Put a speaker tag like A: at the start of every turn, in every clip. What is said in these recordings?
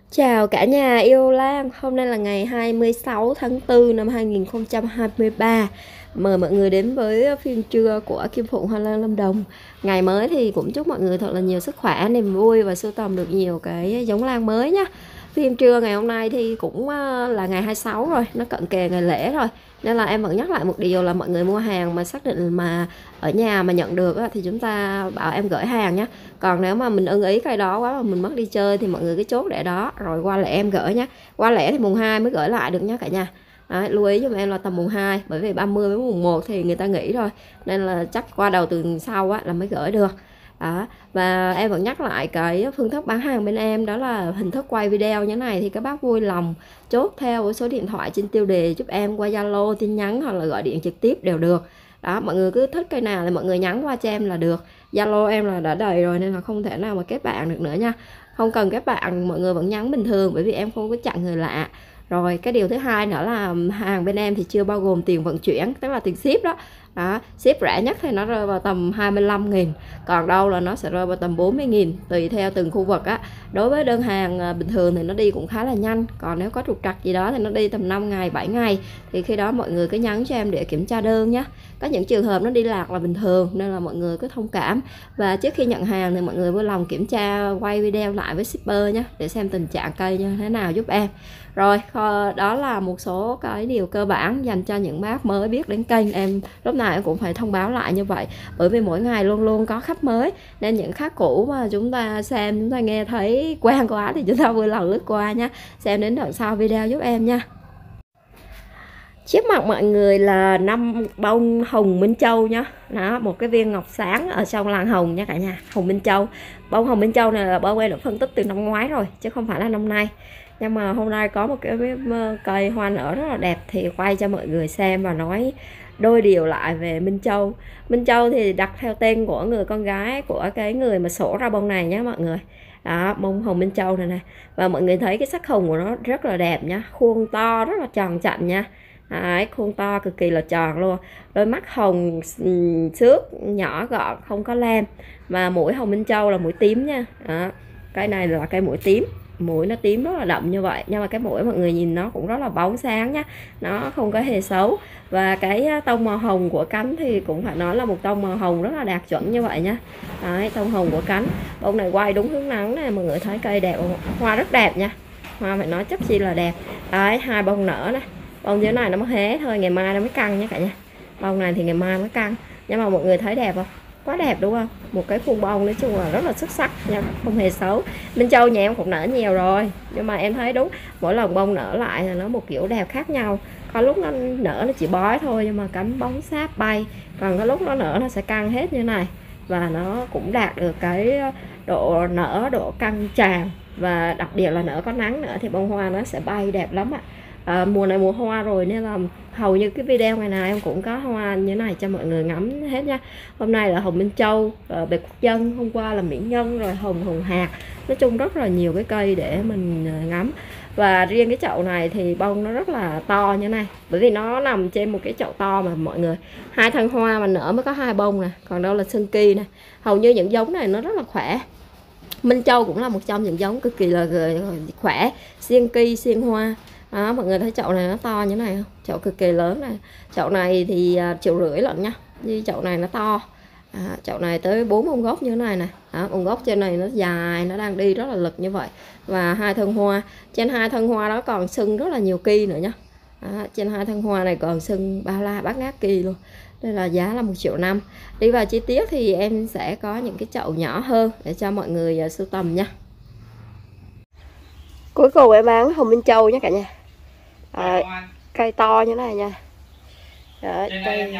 A: Chào cả nhà yêu Lan, hôm nay là ngày 26 tháng 4 năm 2023. Mời mọi người đến với phim trưa của Kim Phụng Hoa Lan Lâm Đồng. Ngày mới thì cũng chúc mọi người thật là nhiều sức khỏe, niềm vui và sưu tầm được nhiều cái giống lan mới nhé. Phim trưa ngày hôm nay thì cũng là ngày 26 rồi, nó cận kề ngày lễ rồi. Nên là em vẫn nhắc lại một điều là mọi người mua hàng mà xác định mà ở nhà mà nhận được thì chúng ta bảo em gửi hàng nhé. Còn nếu mà mình ưng ý cái đó quá mà mình mất đi chơi thì mọi người cứ chốt để đó rồi qua lễ em gửi nhé. Qua lễ thì mùng 2 mới gửi lại được nhé cả nhà. Đấy, lưu ý giùm em là tầm mùng 2, bởi vì 30 với mùng 1 thì người ta nghỉ rồi, nên là chắc qua đầu tuần sau là mới gửi được. Đó. Và em vẫn nhắc lại cái phương thức bán hàng bên em, đó là hình thức quay video như thế này thì các bác vui lòng chốt theo số điện thoại trên tiêu đề giúp em qua Zalo, tin nhắn hoặc là gọi điện trực tiếp đều được. Đó, mọi người cứ thích cái nào thì mọi người nhắn qua cho em là được. Zalo em là đã đầy rồi nên là không thể nào mà kết bạn được nữa nha. Không cần kết bạn, mọi người vẫn nhắn bình thường, bởi vì em không có chặn người lạ. Rồi cái điều thứ hai nữa là hàng bên em thì chưa bao gồm tiền vận chuyển, tức là tiền ship đó. Đó, ship rẻ nhất thì nó rơi vào tầm 25.000, còn đâu là nó sẽ rơi vào tầm 40.000 tùy theo từng khu vực á. Đối với đơn hàng bình thường thì nó đi cũng khá là nhanh, còn nếu có trục trặc gì đó thì nó đi tầm 5 ngày 7 ngày, thì khi đó mọi người cứ nhắn cho em để kiểm tra đơn nhé. Có những trường hợp nó đi lạc là bình thường nên là mọi người cứ thông cảm, và trước khi nhận hàng thì mọi người vui lòng kiểm tra quay video lại với shipper nhé, để xem tình trạng cây như thế nào giúp em. Rồi đó là một số cái điều cơ bản dành cho những bác mới biết đến kênh em. Lúc nào em cũng phải thông báo lại như vậy, bởi vì mỗi ngày luôn luôn có khách mới, nên những khách cũ mà chúng ta xem, chúng ta nghe thấy quen quá thì chúng ta vui lòng lướt qua nha. Xem đến đoạn sau video giúp em nha. Trước mặt mọi người là 5 bông hồng Minh Châu nhá. Đó, một cái viên ngọc sáng ở trong làng hồng nha cả nhà. Hồng Minh Châu. Bông hồng Minh Châu này là bông em đã phân tích từ năm ngoái rồi, chứ không phải là năm nay. Nhưng mà hôm nay có một cái cây hoa nở rất là đẹp thì quay cho mọi người xem và nói đôi điều lại về Minh Châu. Minh Châu thì đặt theo tên của người con gái của cái người mà sổ ra bông này nhé mọi người. Đó, bông hồng Minh Châu này này. Và mọi người thấy cái sắc hồng của nó rất là đẹp nhá. Khuôn to rất là tròn chặn nha. Đấy, khuôn to cực kỳ là tròn luôn. Đôi mắt hồng xước nhỏ gọn, không có lam. Và mũi hồng Minh Châu là mũi tím nha. Đó, cái này là cây mũi tím, mũi nó tím rất là đậm như vậy, nhưng mà cái mũi mọi người nhìn nó cũng rất là bóng sáng nhá, nó không có hề xấu. Và cái tông màu hồng của cánh thì cũng phải nói là một tông màu hồng rất là đạt chuẩn như vậy nhá. Đấy, tông hồng của cánh. Bông này quay đúng hướng nắng này, mọi người thấy cây đẹp không? Hoa rất đẹp nha, hoa phải nói chất chi là đẹp. Đấy, hai bông nở này, bông dưới này nó mới hé thôi, ngày mai nó mới căng nha cả nhà. Bông này thì ngày mai mới căng, nhưng mà mọi người thấy đẹp không? Quá đẹp đúng không? Một cái khuôn bông nói chung là rất là xuất sắc nha, không hề xấu. Minh Châu nhà em cũng nở nhiều rồi, nhưng mà em thấy đúng mỗi lần bông nở lại là nó một kiểu đẹp khác nhau. Có lúc nó nở nó chỉ bói thôi nhưng mà cánh bóng sáp bay, còn có lúc nó nở nó sẽ căng hết như này, và nó cũng đạt được cái độ nở, độ căng tràn, và đặc biệt là nở có nắng nữa thì bông hoa nó sẽ bay đẹp lắm ạ. Mùa này mùa hoa rồi nên là hầu như cái video ngày nào em cũng có hoa như thế này cho mọi người ngắm hết nha. Hôm nay là hồng Minh Châu, bạch quốc dân, hôm qua là mỹ nhân, rồi hồng hạt. Nói chung rất là nhiều cái cây để mình ngắm. Và riêng cái chậu này thì bông nó rất là to như này, bởi vì nó nằm trên một cái chậu to mà mọi người. Hai thân hoa mà nở mới có hai bông nè, còn đâu là sơn kỳ nè. Hầu như những giống này nó rất là khỏe. Minh Châu cũng là một trong những giống cực kỳ là khỏe, xiên kỳ, xiên hoa. Đó, mọi người thấy chậu này nó to như này không? Chậu cực kỳ lớn này. Chậu này thì 1,5 triệu lận nha. Như chậu này nó to. Chậu này tới 4 bông gốc như thế này nè. Bông gốc trên này nó dài, nó đang đi rất là lực như vậy. Và hai thân hoa. Trên hai thân hoa đó còn sưng rất là nhiều kỳ nữa nhá. Trên hai thân hoa này còn sưng bao la bát ngát kỳ luôn. Đây là giá là 1,5 triệu. Đi vào chi tiết thì em sẽ có những cái chậu nhỏ hơn để cho mọi người sưu tầm nha. Cuối cùng em bán hồng Minh Châu nhé cả nhà. Cây to như thế này nha. Đấy,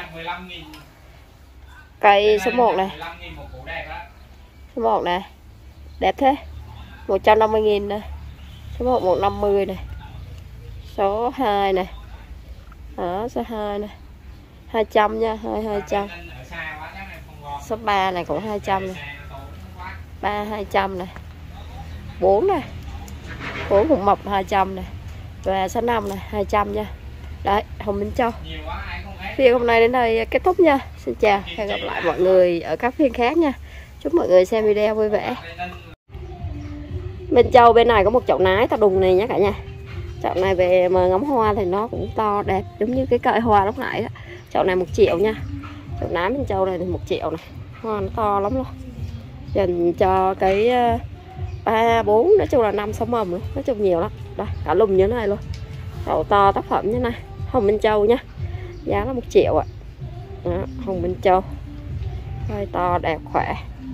A: cây số 1 này. Số 1 này. Đẹp thế. 150.000 này. Số 1 150 này. Số 2 này. Đó, số 2 này. 200 nha, 200. Số 3 này cũng 200 này. 3 200 này. 4 này. 4 cũng mọc 200 này. Và số 5 này 200 nha. Đấy, hồng Minh Châu. Phiên hôm nay đến đây kết thúc nha. Xin chào, hẹn gặp lại mọi người ở các phiên khác nha. Chúc mọi người xem video vui vẻ. Bên Châu bên này có một chậu nái to đùng này nhé cả nhà. Chậu này về mà ngắm hoa thì nó cũng to đẹp giống như cái cợi hoa lúc nãy đó. Chậu này 1 triệu nha. Chậu nái bên Châu này thì 1 triệu này. Hoa nó to lắm luôn. Dành cho cái 3, 4, nói chung là 5, 6 mầm nữa. Nói chung nhiều lắm. Đây, cả lùm như thế này luôn. Chậu to tác phẩm như thế này. Hồng bên Châu nha. Giá là 1 triệu ạ. Đó, hồng bên Châu. Cây to đẹp khỏe.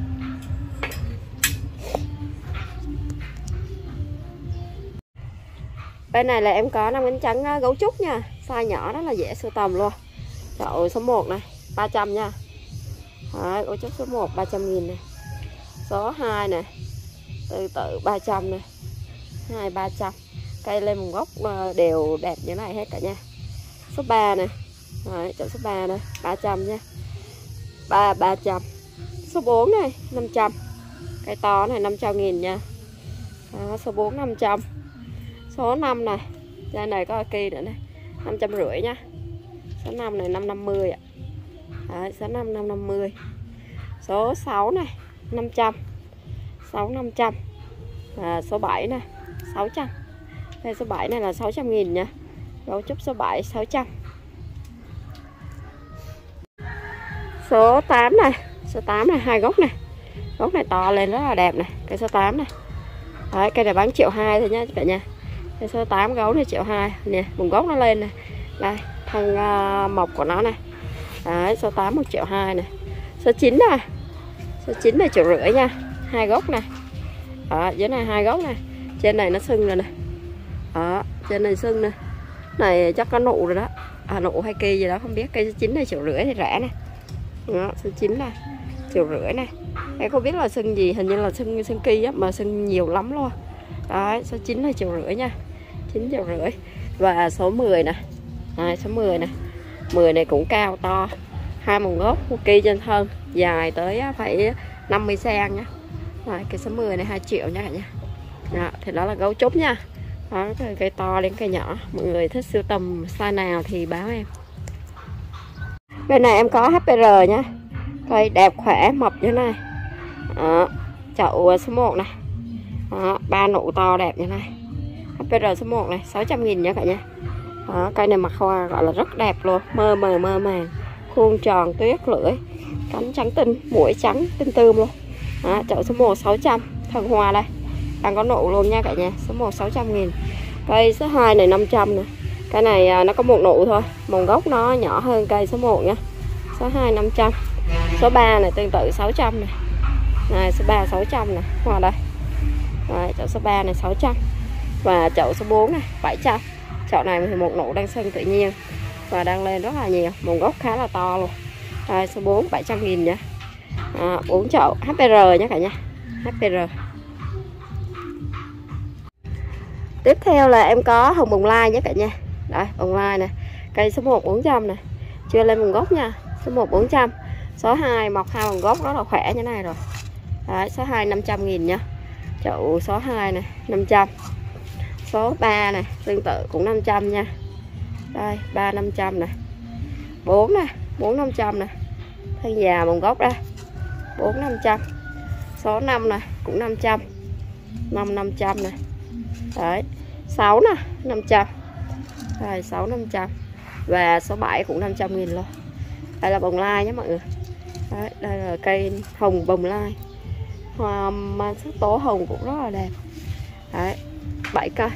A: Bên này là em có 5 cánh trắng gấu trúc nha. Size nhỏ rất là dễ sưu tầm luôn. Chậu số 1 này 300 nha. Đấy, gấu trúc số 1 300.000 này. Số 2 này tương tự 300 này. 2 300. Cây lên một gốc đều đẹp như này hết cả nha. Số 3 này. Đấy, chậu số 3 này 300 nha. 3 300. Số 4 này 500. Cây to này 500.000 nha. Đó, số 4 500. Số 5 này, đây này có kỳ nữa này, 550 nha. Số 5 này 550 ạ. Đấy, số 5 550. Số 6 này 500. 6 500. Và số 7 này 600. Đây số 7 này là 600.000 nha. Gấu trúc số 7 600. Số 8 này, số 8 này 2 gốc này. Gốc này to lên rất là đẹp này, cái số 8 này. Đấy, cây này bán 1,2 triệu thôi nhá cả nhà. Cái số 8 gấu này 1,2 triệu nè, vùng gốc nó lên này. Đây, thân mọc của nó này. Đấy, số 8 1,2 triệu này. Số 9 này. Số 9 này 1,5 triệu nha. 2 gốc này. Đó, dưới này 2 gốc này. Trên này nó sưng rồi này. Đó, trên này sưng này. Này chắc có nụ rồi đó. Nụ hay cây gì đó không biết. Cây số 9 này 1,5 triệu thì rẻ này. Đó, số 9 này 1,5 triệu này. Em không biết là sưng gì, hình như là sưng kỳ á, mà sưng nhiều lắm luôn. Đấy, số 9 là 1,5 triệu nha. 9,5 triệu. Và số 10 nè. Đấy, số 10 nè. 10 này cũng cao to. 2 mồng gốc, 1 cây trên thân, dài tới phải 50 cm nhá. Đấy, cái số 10 này 2 triệu nha cả nhà. Đó, thì đó là gấu trúc nha. Đó, cây to đến cây nhỏ. Mọi người thích sưu tầm size nào thì báo em. Bên này em có HPR nhá. Cây đẹp khỏe mập như thế này. Đó, chậu số 1 này. Đó, 3 nụ to đẹp như này. HPR số 1 này 600.000 nha cả nhà. Đó, cây này mặt hoa gọi là rất đẹp luôn, mơ màng, khuôn tròn tuyết lưỡi, cánh trắng tinh, mũi trắng tinh tươm luôn. Đó, chậu số 1 600, thân hoa đây đang có nụ luôn nha cả nhà. Số 1 600.000. Cây số 2 này 500 nè. Cái này nó có 1 nụ thôi, mồng gốc nó nhỏ hơn cây số 1 nha. Số 2 500. Số 3 này tương tự 600 này. Này, số 3 600 này, hoa đây. Đấy, chậu số 3 này 600. Và chậu số 4 này 700. Chậu này thì 1 nụ đang sưng tự nhiên và đang lên rất là nhiều, mồng gốc khá là to luôn. Đây, số 4 700.000 nha. 4 chậu HPR nhé cả nhà. HPR. Tiếp theo là em có hồng bồng lai nhé cả nhà. Đây, bồng lai nè. Cây số 1 400 nè. Chưa lên mồng gốc nha. Số 1 400. Số 2 mọc 2 mồng gốc rất là khỏe như này rồi. Đấy, số 2 500.000 nha. Chậu số 2 này 500. Số 3 này tương tự cũng 500 nha. Đây 3 500 nè. 4 nè 4 500 nè. Thân già mồng gốc đây 4 500. Số 5 này cũng 500. 5 500 nè. Đấy 6 nè 500. Đây 6 500. Và số 7 cũng 500.000 luôn. Đây là bồng lai nhé mọi người. Đấy, đây là cây hồng bồng lai. Hoa sắc tố hồng cũng rất là đẹp. Đấy 7 cây.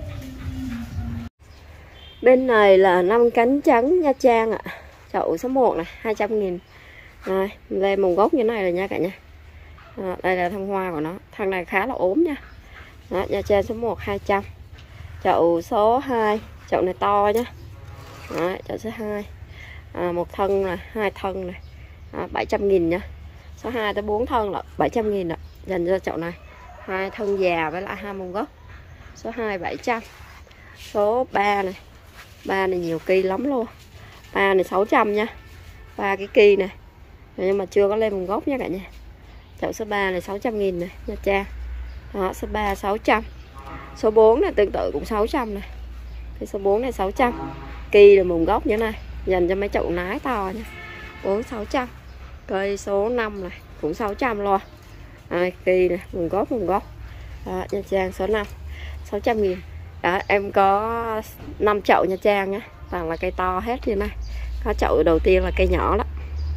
A: Bên này là 5 cánh trắng Nha Trang ạ. Chậu số 1 này 200.000. Đây, lên mồng gốc như này rồi nha cả nhà. Đây là thân hoa của nó. Thân này khá là ốm nha. Đó, Nha Trang số 1 200. Chậu số 2, chậu này to nhá. Đấy, chậu số 2. Một thân là 2 thân này. 700.000 nha. Số 2 tới 4 thân là 700.000 ạ. Dành cho chậu này. 2 thân già với lại 2 mồng gốc. Số 2 700. Số 3 này. 3 này nhiều kỳ lắm luôn. 3 này 600 nha. 3 cái kỳ này. Nhưng mà chưa có lên mồng gốc nha cả nhà. Chậu số 3 này 600.000 này, Nha Trang. Đó, số 3 600. Số 4 này tương tự cũng 600 này. Cái số 4 này 600. Kỳ là mồng gốc như thế này, dành cho mấy chậu nái to nha. 4 600. Cây số 5 này cũng 600 luôn. Kỳ này, mồng gốc. Đó, Nha Trang số 5 600.000. Đó, em có 5 chậu Nha Trang nhé, toàn là cây to hết như này. Có chậu đầu tiên là cây nhỏ đó.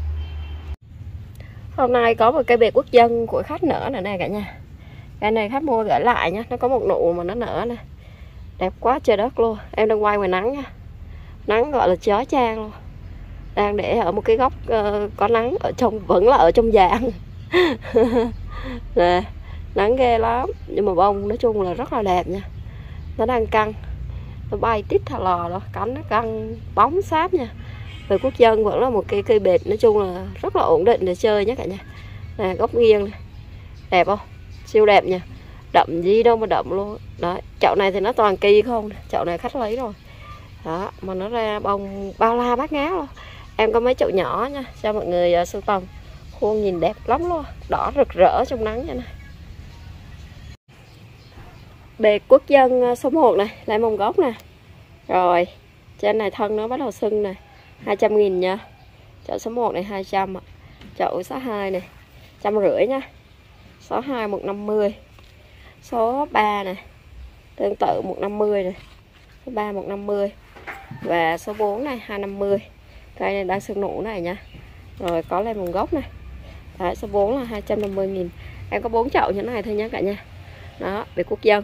A: Hôm nay có một cây bệt quốc dân của khách nở nữa nè cả nhà. Cái này khách mua gửi lại nhá, nó có một nụ mà nó nở nè. Đẹp quá trời đất luôn. Em đang quay ngoài nắng nha. Nắng gọi là chói chang luôn. Đang để ở một cái góc có nắng, ở trong vẫn là ở trong dạng. Nè, nắng ghê lắm, nhưng mà bông nói chung là rất là đẹp nha. Nó đang căng, nó bay tít thà lò đó, cánh nó căng bóng sáp nha. Về quốc dân vẫn là một cây bệt, nói chung là rất là ổn định để chơi nhé cả nhà. Nè, góc nghiêng này, đẹp không? Siêu đẹp nha, đậm gì đâu mà đậm luôn. Đấy, chậu này thì nó toàn kỳ không, chậu này khách lấy rồi. Đó, mà nó ra bông bao la bát ngát luôn. Em có mấy chậu nhỏ nha, cho mọi người sưu tầm. Khuôn nhìn đẹp lắm luôn, đỏ rực rỡ trong nắng như này. Bệt quốc dân số 1 này, lại một gốc nè. Rồi, trên này thân nó bắt đầu sưng này, 200.000 nha. Chậu số 1 này 200 ạ. Chậu số 2 này 150 nha. Số 2 150. Số 3 này tương tự 150 này. Số 3 150. Và số 4 này 250. Cây này đang sưng nụ này nha. Rồi có lên một gốc này. Đấy, số 4 là 250.000. Em có 4 chậu như thế này thôi nha cả nhà. Đó, về quốc dân.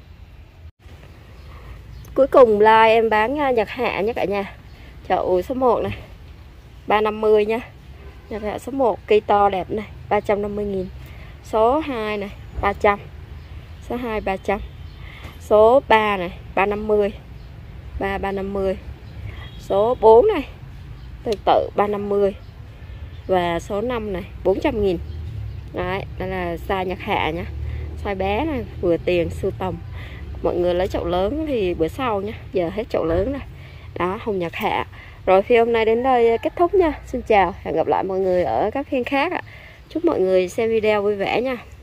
A: Cuối cùng là em bán nhật hạ nha cả nhà. Chậu số 1 này 350 nha. Nhật hạ số 1 cây to đẹp này 350.000. Số 2 này 300. Số 2 300. Số 3 này 350. 350. Số 4 này tương tự 350. Và số 5 này 400.000. Đấy, đây là size nhật hạ nhá. Size bé này vừa tiền sưu tầm. Mọi người lấy chậu lớn thì bữa sau nhé. Giờ hết chậu lớn rồi. Đó, hồng nhật hạ. Rồi phiên hôm nay đến đây kết thúc nha. Xin chào, hẹn gặp lại mọi người ở các phiên khác ạ. Chúc mọi người xem video vui vẻ nha.